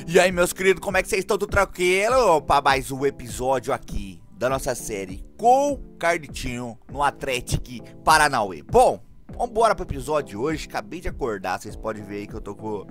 E aí, meus queridos, como é que vocês estão? Tudo tranquilo? Para mais um episódio aqui da nossa série com Carlitinho no Atlético Paranauê. Bom, vambora pro episódio de hoje. Acabei de acordar, vocês podem ver aí que eu tô com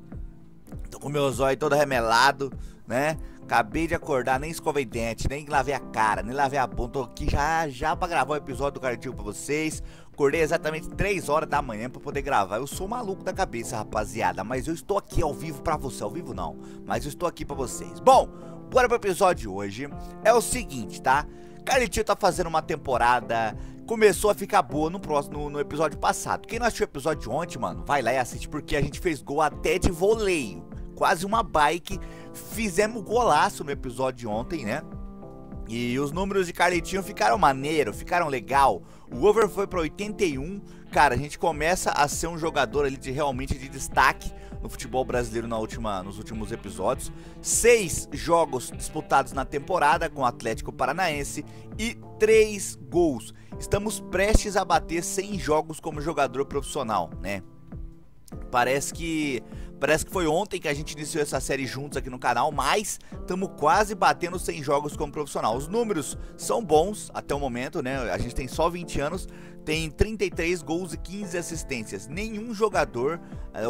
meus olhos todo remelado, né? Acabei de acordar, nem escovei dente, nem lavei a cara, nem lavei a bunda. Tô aqui já pra gravar o episódio do Carlitinho pra vocês. Acordei exatamente 3 horas da manhã pra poder gravar. Eu sou maluco da cabeça, rapaziada, mas eu estou aqui ao vivo pra você. Ao vivo não, mas eu estou aqui pra vocês. Bom, bora pro episódio de hoje. É o seguinte, tá? Carlitinho tá fazendo uma temporada, começou a ficar boa no episódio passado. Quem não assistiu o episódio de ontem, mano, vai lá e assiste, porque a gente fez gol até de voleio. Quase uma bike. Fizemos golaço no episódio de ontem, né? E os números de Carlitinho ficaram maneiro, ficaram legal. O over foi pra 81. Cara, a gente começa a ser um jogador ali realmente de destaque no futebol brasileiro nos últimos episódios. 6 jogos disputados na temporada com o Atlético Paranaense e 3 gols. Estamos prestes a bater 100 jogos como jogador profissional, né? Parece que foi ontem que a gente iniciou essa série juntos aqui no canal, mas estamos quase batendo 100 jogos como profissional. Os números são bons até o momento, né? A gente tem só 20 anos, tem 33 gols e 15 assistências. Nenhum jogador,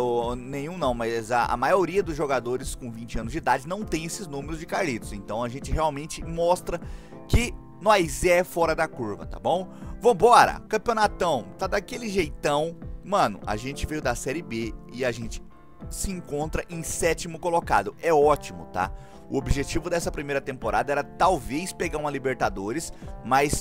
mas a maioria dos jogadores com 20 anos de idade não tem esses números de Carlitos. Então a gente realmente mostra que nós é fora da curva, tá bom? Vambora! Campeonatão tá daquele jeitão. Mano, a gente veio da Série B e a gente se encontra em 7º colocado. É ótimo, tá? O objetivo dessa primeira temporada era talvez pegar uma Libertadores, mas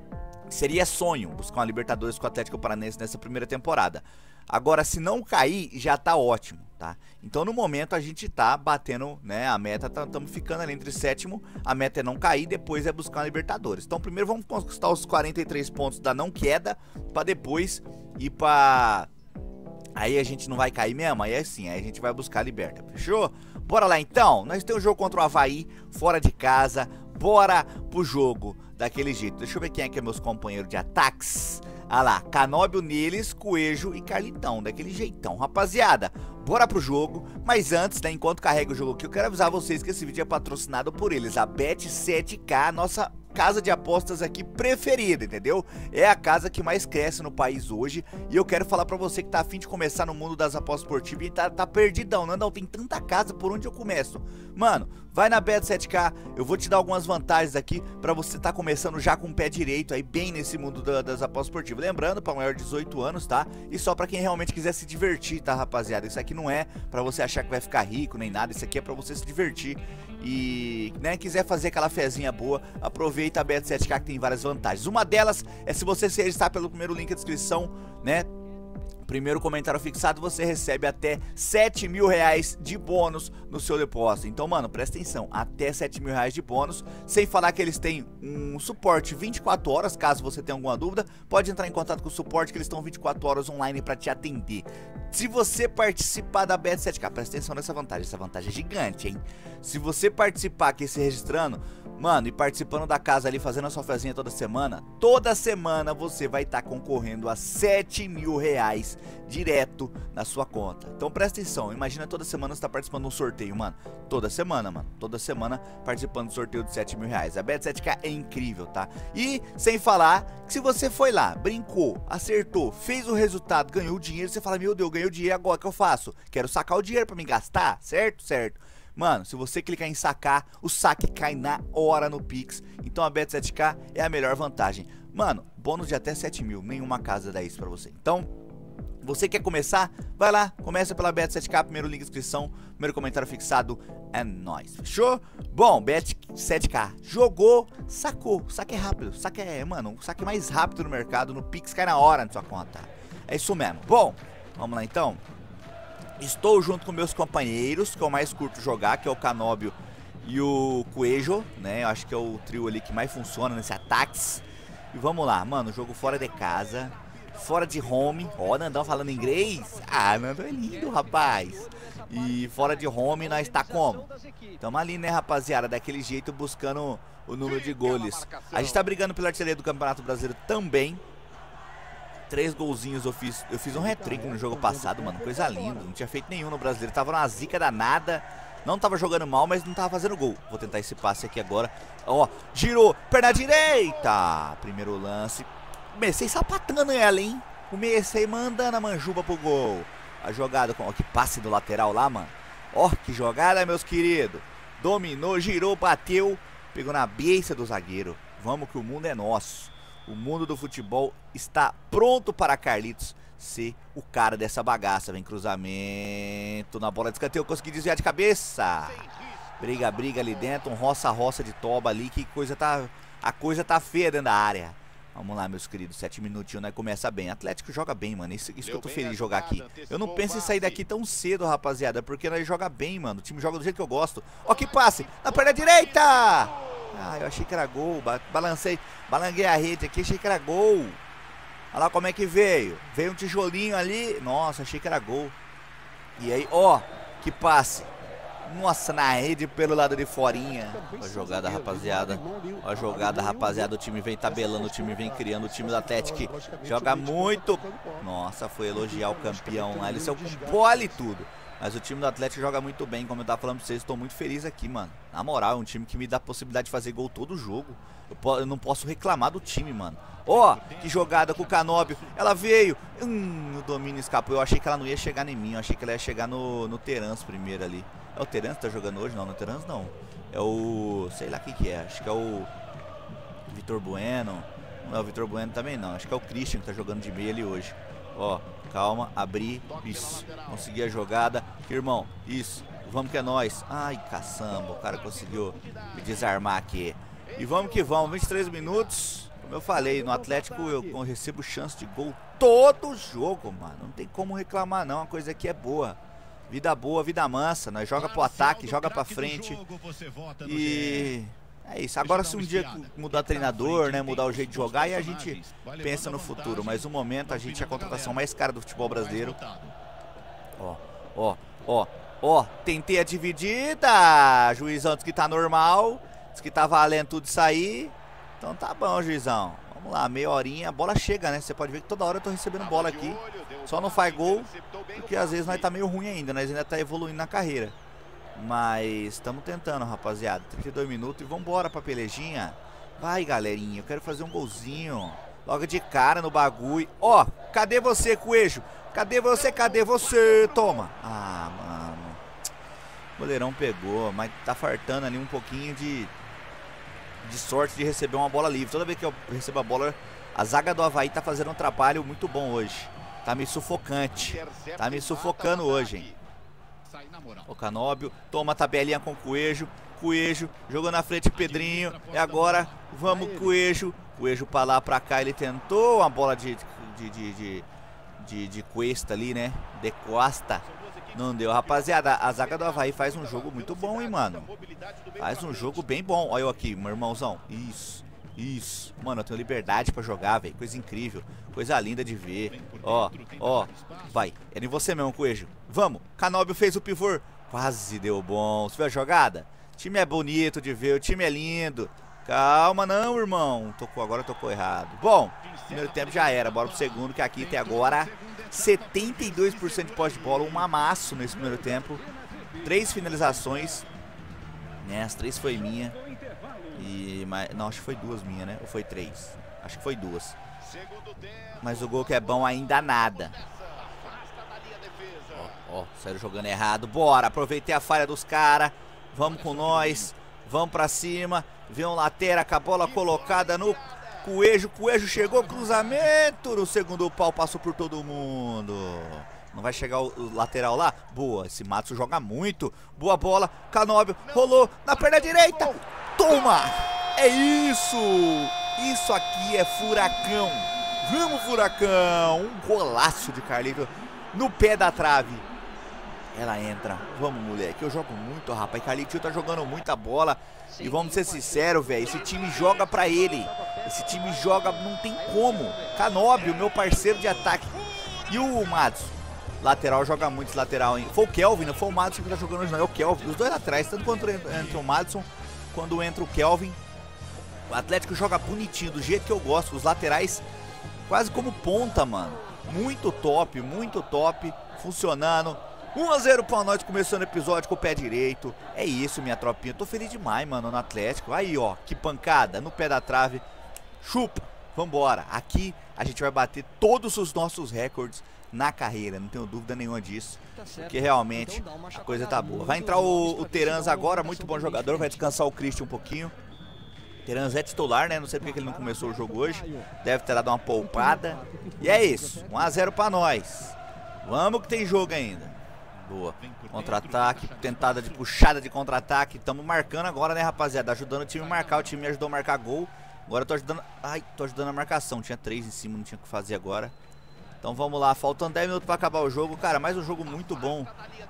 seria sonho buscar uma Libertadores com o Atlético Paranaense nessa primeira temporada. Agora, se não cair, já tá ótimo, tá? Então, no momento, a gente tá batendo, né, a meta, estamos ficando ali entre 7º, a meta é não cair, depois é buscar uma Libertadores. Então, primeiro vamos conquistar os 43 pontos da não queda, pra depois ir pra... Aí a gente não vai cair mesmo, aí é assim, aí a gente vai buscar a Liberta, fechou? Bora lá então, nós temos o jogo contra o Avaí, fora de casa, bora pro jogo daquele jeito. Deixa eu ver quem é que é meus companheiros de ataques. Ah lá, Canóbio, Neles, Coelho e Carlitão, daquele jeitão. Rapaziada, bora pro jogo, mas antes, né, enquanto carrega o jogo aqui, eu quero avisar vocês que esse vídeo é patrocinado por eles, a Bet7k, nossa casa de apostas aqui preferida, entendeu? É a casa que mais cresce no país hoje. E eu quero falar pra você que tá afim de começar no mundo das apostas esportivas e tá perdidão, não, tem tanta casa, por onde eu começo? Mano, vai na Bet7k, eu vou te dar algumas vantagens aqui pra você tá começando já com o pé direito aí, bem nesse mundo das apostas esportivas. Lembrando, pra maior de 18 anos, tá? E só pra quem realmente quiser se divertir, tá, rapaziada? Isso aqui não é pra você achar que vai ficar rico nem nada, isso aqui é pra você se divertir. E, né, quiser fazer aquela fezinha boa, aproveita a Bet7k que tem várias vantagens. Uma delas é se você se registrar pelo primeiro link da descrição, né? Primeiro comentário fixado, você recebe até 7 mil reais de bônus no seu depósito. Então, mano, presta atenção, até 7 mil reais de bônus. Sem falar que eles têm um suporte 24 horas, caso você tenha alguma dúvida. Pode entrar em contato com o suporte que eles estão 24 horas online para te atender. Se você participar da Bet7k, presta atenção nessa vantagem, essa vantagem é gigante, hein? Se você participar aqui se registrando, mano, e participando da casa ali, fazendo a sua fezinha toda semana você vai estar concorrendo a 7 mil reais direto na sua conta. Então presta atenção, imagina toda semana você tá participando de um sorteio, mano. Toda semana participando do sorteio de 7 mil reais. A Bet7k é incrível, tá? E sem falar que se você foi lá, brincou, acertou, fez o resultado, ganhou o dinheiro, você fala, meu Deus, ganhei o dinheiro, agora o que eu faço? Quero sacar o dinheiro pra me gastar, certo? Certo. Mano, se você clicar em sacar, o saque cai na hora no Pix. Então a Bet7k é a melhor vantagem. Mano, bônus de até 7 mil, nenhuma casa dá isso pra você. Então, você quer começar? Vai lá, começa pela Bet7k, primeiro link de inscrição, primeiro comentário fixado, é nóis, fechou? Bom, Bet7k, jogou, sacou, saque é rápido, saque é, mano, o saque mais rápido no mercado, no Pix cai na hora na sua conta. É isso mesmo. Bom, vamos lá então. Estou junto com meus companheiros, que eu mais curto jogar, que é o Canóbio e o Coelho, né? Eu acho que é o trio ali que mais funciona nesse ataques. E vamos lá, mano, jogo fora de casa, fora de home. Ó, Nandão falando inglês. Ah, Nandão é lindo, rapaz. E fora de home nós tá como? Tamo ali, né, rapaziada, daquele jeito buscando o número de goles. A gente tá brigando pela artilharia do Campeonato Brasileiro também. 3 golzinhos eu fiz um hat-trick no jogo passado, mano, coisa linda. Não tinha feito nenhum no Brasileiro, tava numa zica danada. Não tava jogando mal, mas não tava fazendo gol. Vou tentar esse passe aqui agora. Ó, girou, perna direita. Primeiro lance. Comecei sapatando ela, hein? Comecei mandando a manjuba pro gol. A jogada com... Ó, que passe do lateral lá, mano. Ó, que jogada, meus queridos. Dominou, girou, bateu. Pegou na beiça do zagueiro. Vamos que o mundo é nosso. O mundo do futebol está pronto para Carlitos ser o cara dessa bagaça. Vem cruzamento na bola de escanteio. Consegui desviar de cabeça. Briga ali dentro. Um roça de toba ali. Que coisa tá... A coisa tá feia dentro da área. Vamos lá, meus queridos. 7 minutinhos, né? Começa bem. Atlético joga bem, mano. Isso que eu tô feliz de jogar aqui. Eu não penso em sair daqui tão cedo, rapaziada. Porque nós joga bem, mano. O time joga do jeito que eu gosto. Ó, que passe. Na perna direita. Ah, eu achei que era gol. Balanguei a rede aqui. Achei que era gol. Olha lá como é que veio. Veio um tijolinho ali. Nossa, achei que era gol. E aí, ó. Que passe. Nossa, na rede pelo lado de forinha. Ó a jogada, rapaziada. Ó a jogada, rapaziada. O time vem tabelando, o time vem criando. O time do Atlético joga muito. Nossa, foi elogiar o campeão lá. Ele saiu com bola e tudo. Mas o time do Atlético joga muito bem. Como eu tava falando pra vocês, estou muito feliz aqui, mano. Na moral, é um time que me dá a possibilidade de fazer gol todo jogo. Eu não posso reclamar do time, mano. Ó, que jogada com o Canóbio. Ela veio. O domínio escapou. Eu achei que ela não ia chegar em mim. Eu achei que ela ia chegar no Terans primeiro ali. É o Terans que tá jogando hoje? Não, no Terans não. É o... sei lá quem que é. Acho que é o... Vitor Bueno. Não é o Vitor Bueno também não. Acho que é o Christian que tá jogando de meia ali hoje. Ó, calma, abri. Isso. Consegui a jogada. Irmão, isso. Vamos que é nóis. Ai, caçamba. O cara conseguiu me desarmar aqui. E vamos que vamos. 23 minutos. Como eu falei, no Atlético eu recebo chance de gol todo jogo, mano. Não tem como reclamar não. A coisa aqui é boa. Vida boa, vida mansa. Nós joga pro ataque, joga pra frente. E é isso. Agora se um dia mudar treinador, né, mudar o jeito de jogar, aí a gente pensa no futuro. Mas no momento a gente é a contratação mais cara do futebol brasileiro. Ó. Tentei a dividida. Juizão disse que tá normal. Disse que tá valendo tudo isso aí. Então tá bom, juizão. Vamos lá, meia horinha. A bola chega, né? Você pode ver que toda hora eu tô recebendo bola aqui. Só não faz gol, porque às vezes nós tá meio ruim ainda. Nós ainda tá evoluindo na carreira. Mas estamos tentando, rapaziada. 32 minutos e vambora pra pelejinha. Vai, galerinha. Eu quero fazer um golzinho. Logo de cara no bagulho. Ó, cadê você, Coelho? Cadê você? Cadê você? Toma. Ah, mano. O goleirão pegou, mas tá fartando ali um pouquinho de sorte de receber uma bola livre. Toda vez que eu recebo a bola, a zaga do Avaí tá fazendo um trabalho muito bom hoje. Tá me sufocante. Tá me sufocando hoje, hein. O Canóbio toma a tabelinha com o Coelho. Coelho jogou na frente Pedrinho. E agora vamos Coelho. Coelho pra lá, pra cá. Ele tentou uma bola de cuesta ali, né? De costa. Não deu, rapaziada. A zaga do Avaí faz um jogo muito bom, hein, mano. Faz um jogo bem bom. Olha eu aqui, meu irmãozão. Isso. Mano, eu tenho liberdade pra jogar, velho. Coisa incrível. Coisa linda de ver. Ó. Vai. Era em você mesmo, Coelho. Vamos. Canóbio fez o pivô. Quase deu bom. Você viu a jogada? O time é bonito de ver. O time é lindo. Calma, não, irmão. Agora tocou errado. Bom, primeiro tempo já era. Bora pro segundo, que aqui tem agora 72% de posse de bola. Um amasso nesse primeiro tempo. 3 finalizações. Né, as 3 foi minha. Não, acho que foi 2 minha, né? Ou foi 3? Acho que foi 2. Mas o gol que é bom ainda nada. Ó, saíram jogando errado. Bora, aproveitei a falha dos caras. Vamos com nós. Vamos pra cima. Vem um lateral com a bola colocada no Coelho. Coelho chegou, cruzamento. No segundo pau, passou por todo mundo. Não vai chegar o lateral lá? Boa, esse Matos joga muito. Boa bola, Canóbio, rolou na perna direita. Toma! É isso! Isso aqui é furacão. Vamos, furacão! Um golaço de Carlito no pé da trave. Ela entra. Vamos, moleque. Eu jogo muito, rapaz. Carlitinho tá jogando muita bola. E vamos ser sinceros, velho. Esse time joga pra ele. Esse time joga, não tem como. Canóbio, meu parceiro de ataque. E o Matos? Lateral joga muito esse lateral, hein? Foi o Kelvin, não foi o Madison que tá jogando hoje, não. É o Kelvin. Os dois atrás, tanto quando entra o Madison, quando entra o Kelvin. O Atlético joga bonitinho, do jeito que eu gosto. Os laterais quase como ponta, mano. Muito top, funcionando. 1 a 0 pra nós, começando o episódio com o pé direito. É isso, minha tropinha. Tô feliz demais, mano, no Atlético. Aí, ó, que pancada, no pé da trave. Chupa, vambora. Aqui a gente vai bater todos os nossos recordes na carreira, não tenho dúvida nenhuma disso. Porque realmente a coisa tá boa. Vai entrar o Terans agora, muito bom jogador. Vai descansar o Christian um pouquinho. Terans é titular, né? Não sei porque que ele não começou o jogo hoje. Deve ter dado uma poupada. E é isso, 1 a 0 pra nós. Vamos que tem jogo ainda. Boa, contra-ataque, tentada de puxada de contra-ataque. Estamos marcando agora, né, rapaziada? Ajudando o time a marcar, o time me ajudou a marcar gol. Agora eu tô ajudando, tô ajudando a marcação. Tinha 3 em cima, não tinha o que fazer agora. Então vamos lá, faltando 10 minutos pra acabar o jogo. Cara, mais um jogo muito bom.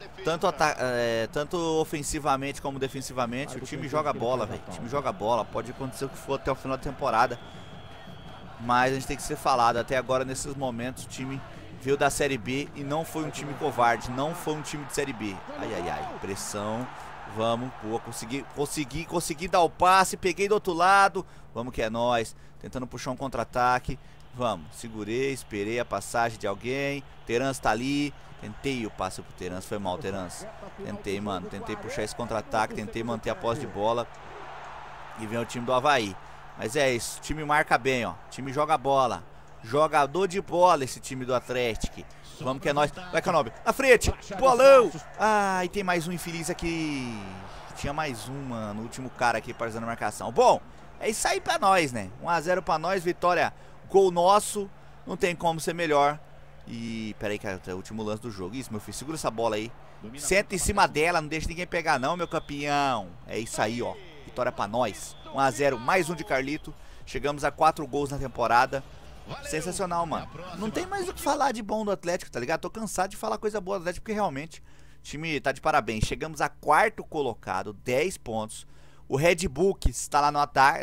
Tanto ofensivamente como defensivamente. O time joga bola, velho. O time joga bola, pode acontecer o que for até o final da temporada. Mas a gente tem que ser falado. Até agora, nesses momentos, o time veio da Série B e não foi um time covarde. Não foi um time de Série B. Ai, ai, ai, pressão. Vamos, pô, consegui dar o passe. Peguei do outro lado. Vamos que é nóis. Tentando puxar um contra-ataque. Vamos, segurei, esperei a passagem de alguém. Terans tá ali. Tentei o passe pro Terans, foi mal, Terans. Tentei, mano, tentei puxar esse contra-ataque. Tentei manter a posse de bola. E vem o time do Avaí. Mas é isso, o time marca bem, ó. O time joga bola. Jogador de bola esse time do Atlético. Vamos que é nóis. Vai, Canobi, na frente, bolão. Ah, e tem mais um infeliz aqui. Tinha mais um, mano, o último cara aqui parecendo a marcação. Bom, é isso aí pra nós, né? 1 a 0 pra nós, vitória. Gol nosso, não tem como ser melhor. E, peraí, cara, é o último lance do jogo. Isso, meu filho, segura essa bola aí. Senta em cima dela, não deixa ninguém pegar não, meu campeão. É isso aí, ó, vitória pra nós. 1 a 0, mais um de Carlito. Chegamos a 4 gols na temporada. Sensacional, mano. Não tem mais o que falar de bom do Atlético, tá ligado? Tô cansado de falar coisa boa do Atlético, porque realmente o time tá de parabéns. Chegamos a 4º colocado, 10 pontos. O Red Bull que está lá no ataque,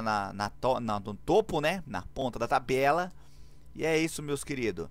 no topo, né? Na ponta da tabela. E é isso, meus queridos.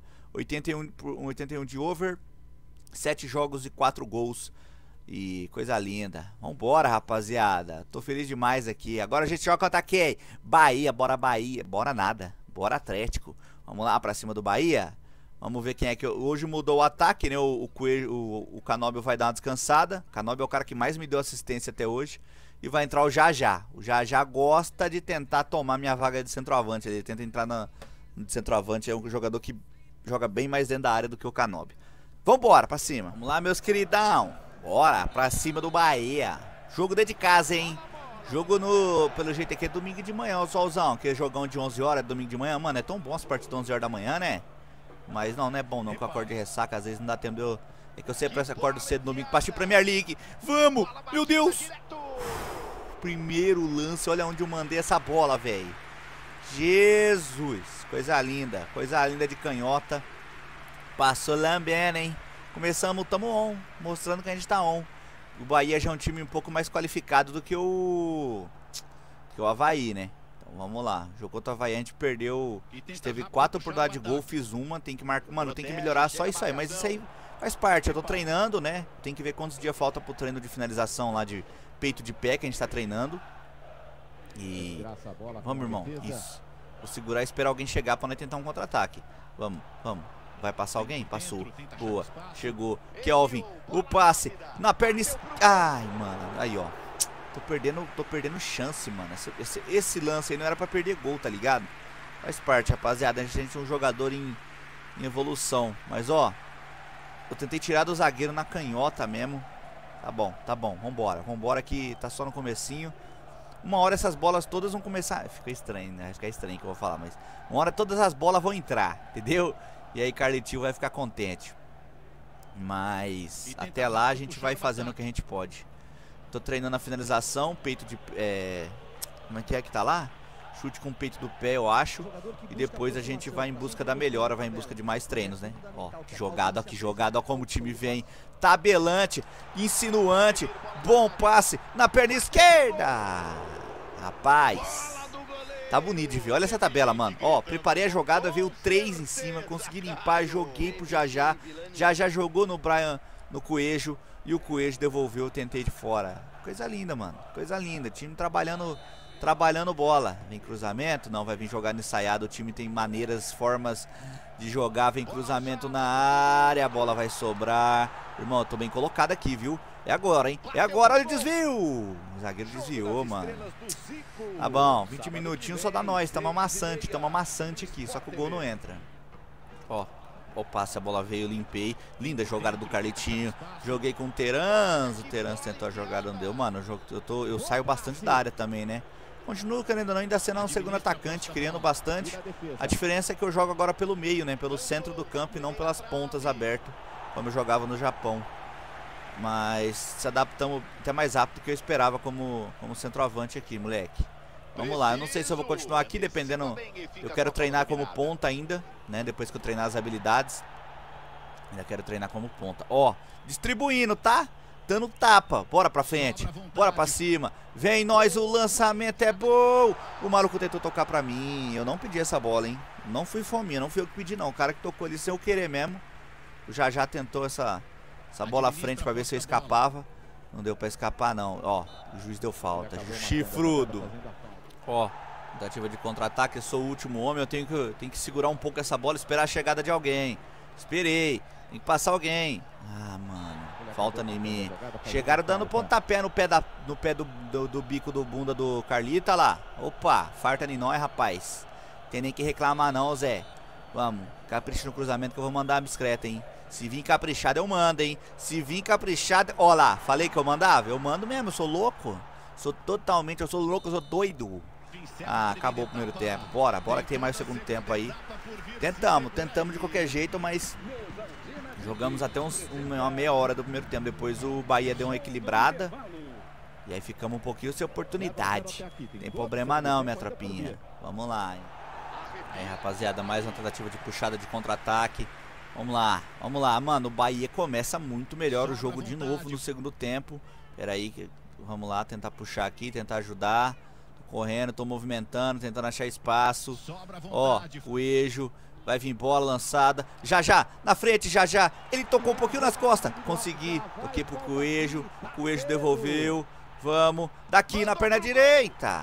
81 de over, 7 jogos e 4 gols. E coisa linda. Vambora, rapaziada. Tô feliz demais aqui. Agora a gente joga contra quem? Bahia, bora Bahia. Bora nada, bora Atlético. Vamos lá pra cima do Bahia. Vamos ver quem é que... Hoje mudou o ataque, né? O Canóbio vai dar uma descansada. O Canóbio é o cara que mais me deu assistência até hoje. E vai entrar o Jajá. O Jajá gosta de tentar tomar minha vaga de centroavante. Ele tenta entrar de centroavante. É um jogador que joga bem mais dentro da área do que o Canóbio. Vambora, pra cima. Vamos lá, meus queridão. Bora, pra cima do Bahia. Jogo dentro de casa, hein? Jogo pelo jeito aqui é domingo de manhã, o solzão. Que é jogão de 11 horas, domingo de manhã. Mano, é tão bom essa partida de 11 horas da manhã, né? Mas não é bom não, que eu acordo de ressaca. Às vezes não dá tempo de eu... É que eu sempre acordo cedo no domingo pra assistir Premier League. Vamos! Meu Deus! Primeiro lance, olha onde eu mandei essa bola, velho. Jesus! Coisa linda de canhota. Passou lambendo, hein? Começamos, tamo on, mostrando que a gente tá on. O Bahia já é um time um pouco mais qualificado do que o Avaí, né? Então vamos lá, jogou contra o Avaí, a gente perdeu. A gente teve 4 oportunidades de gol, fiz uma, tem que marcar. Mano, tem que melhorar só isso aí, mas isso aí faz parte. Eu tô treinando, né? Tem que ver quantos dias falta pro treino de finalização lá de peito de pé que a gente tá treinando. E vamos, irmão, isso. Vou segurar e esperar alguém chegar pra nós tentar um contra-ataque. Vamos. Vai passar alguém? Passou. Boa. Chegou. Kelvin. O passe. Na perna. Ai, mano. Aí, ó. Tô perdendo chance, mano. Esse lance aí não era pra perder gol, tá ligado? Faz parte, rapaziada. A gente é um jogador em evolução. Mas, ó. Eu tentei tirar do zagueiro na canhota mesmo. Tá bom. Vambora que tá só no comecinho. Uma hora essas bolas todas vão começar... Fica estranho, né? Fica estranho que eu vou falar, mas... Uma hora todas as bolas vão entrar, entendeu? E aí Carlitinho vai ficar contente. Mas até lá a gente vai fazendo o que a gente pode. Tô treinando a finalização, peito de... Como é que tá lá? Chute com o peito do pé, eu acho. E depois a gente vai em busca da melhora, vai em busca de mais treinos, né? Ó, que jogada, ó como o time vem. Tabelante, insinuante. Bom passe na perna esquerda. Rapaz, tá bonito de ver, olha essa tabela, mano. Ó, preparei a jogada, veio 3 em cima. Consegui limpar, joguei pro Jajá. Jajá jogou no Brian, no Coelho. E o Coelho devolveu, eu tentei de fora. Coisa linda, mano, coisa linda. Time trabalhando trabalhando bola. Vem cruzamento, não vai vir jogada ensaiada. O time tem maneiras, formas de jogar. Vem cruzamento na área, a bola vai sobrar. Irmão, eu tô bem colocado aqui, viu? É agora, hein? É agora, olha o desvio. O zagueiro desviou, mano. Tá bom, 20 minutinhos só dá nós. Tamo amassante aqui, só que o gol não entra. Ó, o passe, a bola veio, limpei. Linda jogada do Carletinho. Joguei com o Terans tentou a jogada, não deu. Mano, eu saio bastante da área também, né? Continuo querendo não, ainda sendo um segundo atacante, criando bastante. A diferença é que eu jogo agora pelo meio, né? Pelo centro do campo e não pelas pontas abertas, como eu jogava no Japão. Mas se adaptamos até mais rápido do que eu esperava como centroavante aqui, moleque. Vamos lá, eu não sei se eu vou continuar aqui, dependendo. Eu quero treinar como ponta ainda, né? Depois que eu treinar as habilidades. Ainda quero treinar como ponta. Ó, distribuindo, tá? Dando tapa, bora pra frente, bora pra cima. Vem nós, o lançamento é bom. O maluco tentou tocar pra mim. Eu não pedi essa bola, hein? Não fui fominha, não fui eu que pedi não. O cara que tocou ali sem eu querer mesmo. O Já tentou essa bola à frente pra ver se eu escapava. Não deu pra escapar não. Ó, o juiz deu falta. Chifrudo. Ó, tentativa de contra-ataque. Eu sou o último homem, eu tenho que segurar um pouco essa bola, esperar a chegada de alguém. Esperei, tem que passar alguém. Ah, mano, falta em mim. Chegaram dando pontapé no pé do bico do bunda do Carlita lá. Opa, farta em nós, rapaz. Tem nem que reclamar não, Zé. Vamos, capricha no cruzamento que eu vou mandar a bicicleta, hein. Se vir caprichado eu mando, hein. Se vir caprichado, ó lá, falei que eu mandava? Eu mando mesmo, eu sou louco. Eu sou louco, eu sou doido. Ah, acabou o primeiro tempo. Bora que tem mais o segundo tempo aí. Tentamos de qualquer jeito, mas jogamos até uma meia hora do primeiro tempo. Depois o Bahia deu uma equilibrada. E aí ficamos um pouquinho sem oportunidade. Tem problema não, minha tropinha. Vamos lá, hein. Aí, rapaziada, mais uma tentativa de puxada de contra-ataque. Vamos lá. Mano, o Bahia começa muito melhor o jogo de novo no segundo tempo. Pera aí, vamos lá, tentar puxar aqui, tentar ajudar. Correndo, tô movimentando, tentando achar espaço. Ó, Coelho. Vai vir bola lançada. Já, na frente, já. Ele tocou um pouquinho nas costas. Consegui. Toquei pro Coelho. O Coelho devolveu. Vamos. Daqui na perna direita.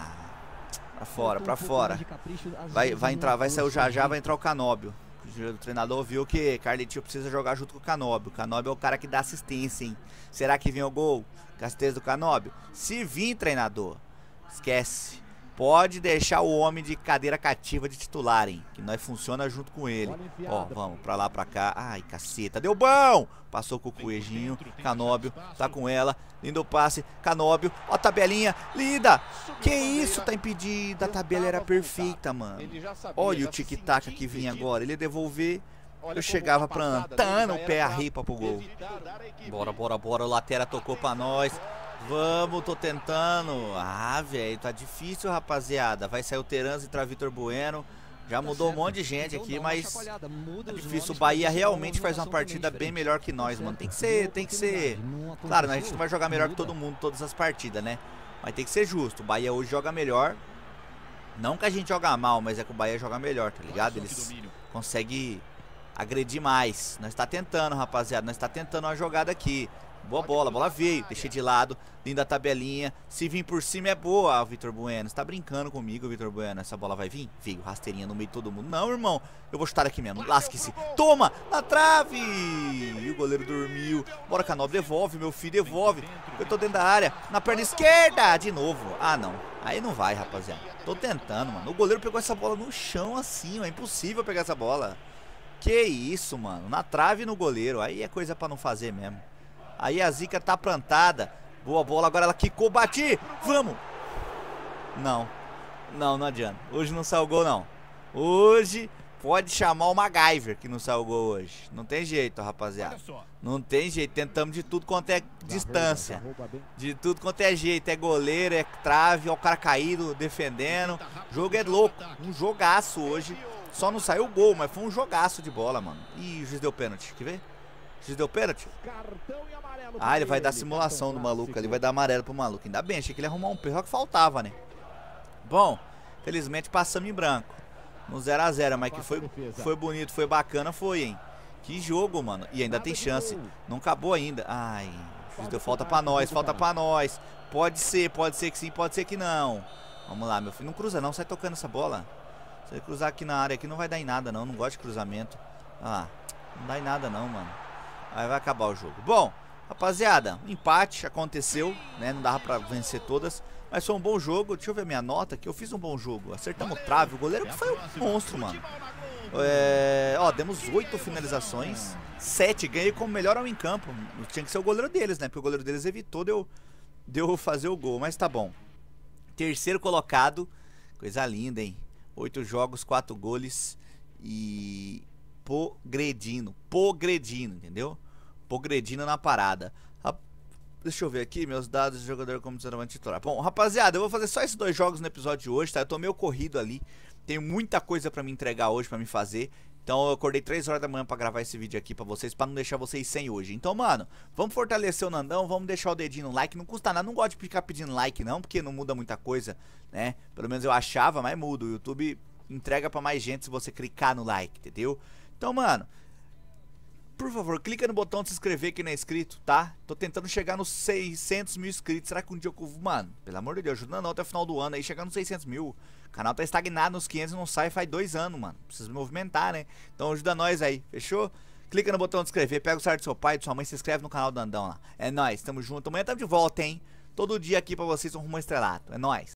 Pra fora. Vai entrar, vai sair o Já, vai entrar o Canóbio. O treinador viu que Carletinho precisa jogar junto com o Canóbio. O Canóbio é o cara que dá assistência, hein? Será que vem o gol? Castez do Canóbio? Se vir, treinador, esquece. Pode deixar o homem de cadeira cativa de titular, hein? Que nós funciona junto com ele. Ó, vamos pra lá, pra cá. Ai, caceta, deu bom! Passou com o Coelhinho. Canóbio tá com ela. Lindo passe, Canóbio. Ó a tabelinha, linda! Que isso, tá impedida. A tabela era perfeita, mano. Olha o tic-tac que vinha agora. Ele ia devolver. Eu chegava plantando o pé a ripa pro gol. Bora. O lateral tocou pra nós. Vamos, tô tentando. Ah, velho, tá difícil, rapaziada. Vai sair o Terans e entrar Vitor Bueno. Já mudou um monte de gente aqui, mas tá difícil. O Bahia realmente faz uma partida bem melhor que nós, mano. Tem que ser. Claro, a gente não vai jogar melhor que todo mundo todas as partidas, né? Mas tem que ser justo. O Bahia hoje joga melhor. Não que a gente joga mal, mas é que o Bahia joga melhor, tá ligado? Eles conseguem agredir mais. Nós tá tentando, rapaziada. Nós tá tentando uma jogada aqui. Boa bola, a bola veio, deixei de lado. Linda tabelinha, se vir por cima é boa. Ah, o Vitor Bueno, você tá brincando comigo, Vitor Bueno. Essa bola vai vir? Veio, rasteirinha no meio de todo mundo. Não, irmão, eu vou chutar aqui mesmo, lasque-se. Toma, na trave. E o goleiro dormiu. Bora, Canóbio, devolve, meu filho, devolve. Eu tô dentro da área, na perna esquerda. De novo, ah não, aí não vai, rapaziada. Tô tentando, mano. O goleiro pegou essa bola no chão assim, ó. É impossível pegar essa bola. Que isso, mano, na trave e no goleiro. Aí é coisa pra não fazer mesmo. Aí a zica tá plantada. Boa bola, agora ela quicou, bati. Vamos. Não adianta. Hoje não saiu gol, não. Hoje pode chamar o MacGyver que não saiu gol hoje. Não tem jeito, rapaziada. Não tem jeito. Tentamos de tudo quanto é distância. De tudo quanto é jeito. É goleiro, é trave, ó o cara caído, defendendo. O jogo é louco. Um jogaço hoje. Só não saiu gol, mas foi um jogaço de bola, mano. Ih, o juiz deu pênalti. Quer ver? O juiz deu pênalti? Ah, ele vai dar simulação do maluco ali, vai dar amarelo pro maluco. Ainda bem, achei que ele ia arrumar um pênalti, só que faltava, né? Bom, felizmente passamos em branco. No 0 a 0, mas que foi bonito, foi bacana, foi, hein? Que jogo, mano. E ainda tem chance. Não acabou ainda. Ai, o juiz deu falta pra nós, falta pra nós. Pode ser que sim, pode ser que não. Vamos lá, meu filho. Não cruza não, sai tocando essa bola. Se ele cruzar aqui na área aqui não vai dar em nada não. Não gosto de cruzamento. Ah, não dá em nada não, mano. Aí vai acabar o jogo. Bom, rapaziada, empate aconteceu, né? Não dava pra vencer todas, mas foi um bom jogo. Deixa eu ver minha nota que eu fiz um bom jogo. Acertamos trave, o goleiro foi um monstro, mano. Ó, demos 8 finalizações, 7, ganhei como melhor homem em campo. Tinha que ser o goleiro deles, né? Porque o goleiro deles evitou de eu fazer o gol, mas tá bom. Terceiro colocado, coisa linda, hein? 8 jogos, 4 goles e progredindo, entendeu? Progredindo na parada. Deixa eu ver aqui meus dados de jogador como centroavante titular. Bom, rapaziada, eu vou fazer só esses 2 jogos no episódio de hoje, tá? Eu tô meio corrido ali. Tenho muita coisa pra me entregar hoje, pra me fazer. Então eu acordei 3 horas da manhã pra gravar esse vídeo aqui pra vocês, pra não deixar vocês sem hoje. Então, mano, vamos fortalecer o Nandão, vamos deixar o dedinho no like. Não custa nada, não gosto de ficar pedindo like não, porque não muda muita coisa, né? Pelo menos eu achava, mas muda. O YouTube entrega pra mais gente se você clicar no like, entendeu? Então, mano, por favor, clica no botão de se inscrever quem não é inscrito, tá? Tô tentando chegar nos 600 mil inscritos. Será que um dia eu... Mano, pelo amor de Deus, ajuda não até o final do ano aí, chegar nos 600 mil. O canal tá estagnado nos 500 e não sai faz 2 anos, mano. Precisa me movimentar, né? Então ajuda nós aí, fechou? Clica no botão de se inscrever, pega o celular do seu pai e de sua mãe, se inscreve no canal do Nandão lá. É nóis, tamo junto. Amanhã tamo de volta, hein? Todo dia aqui pra vocês um rumo estrelado. É nóis.